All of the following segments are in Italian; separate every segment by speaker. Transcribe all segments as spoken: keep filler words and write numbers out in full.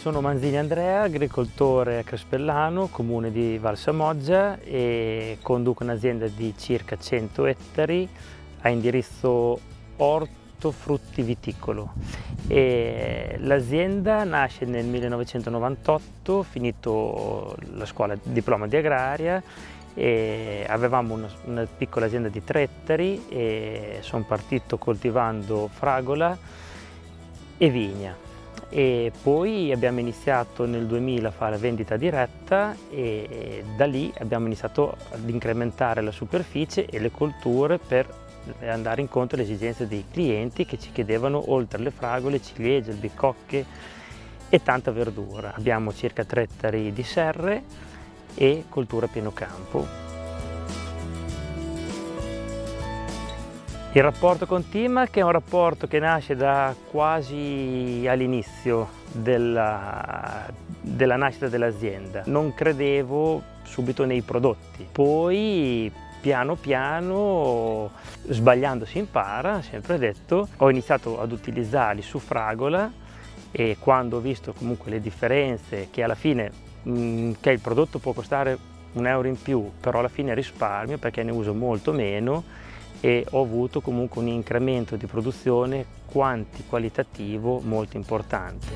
Speaker 1: Sono Manzini Andrea, agricoltore a Crespellano, comune di Valsamoggia, e conduco un'azienda di circa cento ettari a indirizzo ortofruttiviticolo. L'azienda nasce nel millenovecentonovantotto, finito la scuola diploma di agraria, e avevamo una, una piccola azienda di tre ettari e sono partito coltivando fragola e vigna. E poi abbiamo iniziato nel duemila a fare vendita diretta e da lì abbiamo iniziato ad incrementare la superficie e le colture per andare incontro alle esigenze dei clienti che ci chiedevano, oltre alle fragole, ciliegie, albicocche e tanta verdura. Abbiamo circa tre ettari di serre e coltura a pieno campo. Il rapporto con Timac è un rapporto che nasce da quasi all'inizio della, della nascita dell'azienda. Non credevo subito nei prodotti, poi piano piano, sbagliando si impara, sempre detto, ho iniziato ad utilizzarli su fragola e quando ho visto comunque le differenze, che alla fine mh, che il prodotto può costare un euro in più, però alla fine risparmio perché ne uso molto meno, e ho avuto comunque un incremento di produzione quanti-qualitativo molto importante.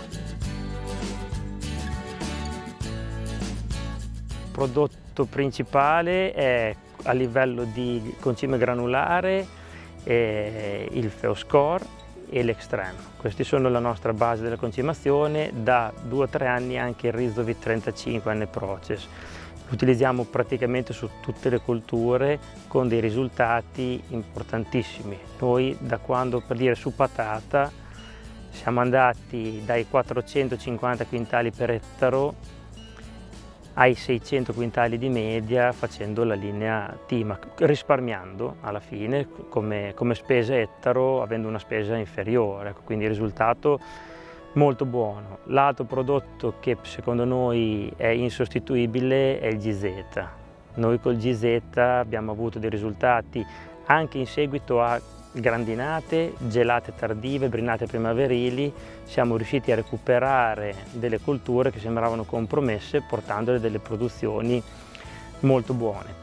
Speaker 1: Il prodotto principale è a livello di concime granulare eh, il Feoscore e l'Extreme. Questi sono la nostra base della concimazione, da due o tre anni anche il Rizovit trentacinque N Process. Lo utilizziamo praticamente su tutte le colture con dei risultati importantissimi. Noi da quando, per dire, su patata siamo andati dai quattrocentocinquanta quintali per ettaro ai seicento quintali di media facendo la linea Timac, risparmiando alla fine come, come spesa ettaro, avendo una spesa inferiore, quindi il risultato molto buono. L'altro prodotto che secondo noi è insostituibile è il G Z. Noi col G Z abbiamo avuto dei risultati anche in seguito a grandinate, gelate tardive, brinate primaverili. Siamo riusciti a recuperare delle colture che sembravano compromesse, portandole delle produzioni molto buone.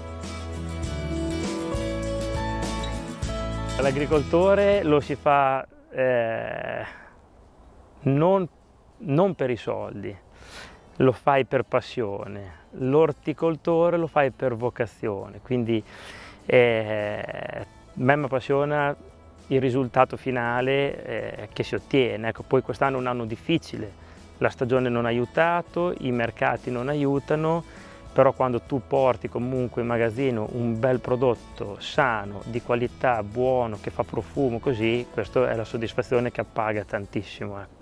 Speaker 1: L'agricoltore lo si fa eh, Non, non per i soldi, lo fai per passione, l'orticoltore lo fai per vocazione, quindi eh, a me mi appassiona il risultato finale eh, che si ottiene. Ecco, poi quest'anno è un anno difficile, la stagione non ha aiutato, i mercati non aiutano, però quando tu porti comunque in magazzino un bel prodotto sano, di qualità, buono, che fa profumo così, questa è la soddisfazione che appaga tantissimo. Ecco.